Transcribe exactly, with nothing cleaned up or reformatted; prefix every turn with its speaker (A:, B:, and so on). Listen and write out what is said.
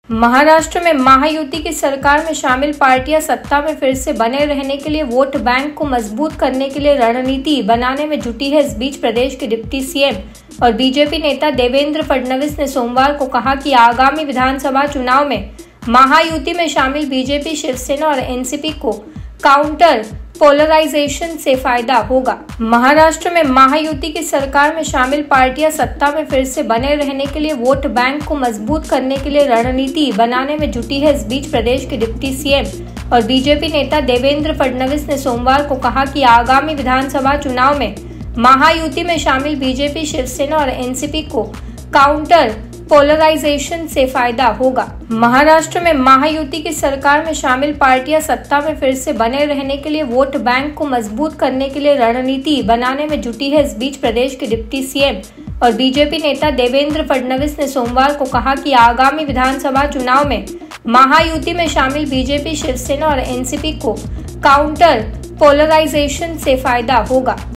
A: महाराष्ट्र में महायुति की सरकार में शामिल पार्टियां सत्ता में फिर से बने रहने के लिए वोट बैंक को मजबूत करने के लिए रणनीति बनाने में जुटी है। इस बीच प्रदेश के डिप्टी सीएम और बीजेपी नेता देवेंद्र फडणवीस ने सोमवार को कहा कि आगामी विधानसभा चुनाव में महायुति में शामिल बीजेपी, शिवसेना और एनसीपी को काउंटर पोलराइजेशन से फायदा होगा। महाराष्ट्र में महायुति की सरकार में शामिल पार्टियां सत्ता में फिर से बने रहने के लिए वोट बैंक को मजबूत करने के लिए रणनीति बनाने में जुटी है। इस बीच प्रदेश के डिप्टी सीएम और बीजेपी नेता देवेंद्र फडणवीस ने सोमवार को कहा कि आगामी विधानसभा चुनाव में महायुति में शामिल बीजेपी, शिवसेना और एनसीपी को काउंटर पोलराइजेशन से फायदा होगा। महाराष्ट्र में महायुति की सरकार में शामिल पार्टियां सत्ता में फिर से बने रहने के लिए वोट बैंक को मजबूत करने के लिए रणनीति बनाने में जुटी है। इस बीच प्रदेश के डिप्टी सीएम और बीजेपी नेता देवेंद्र फडणवीस ने सोमवार को कहा कि आगामी विधानसभा चुनाव में महायुति में शामिल बीजेपी, शिवसेना और एनसीपी को काउंटर पोलराइजेशन से फायदा होगा।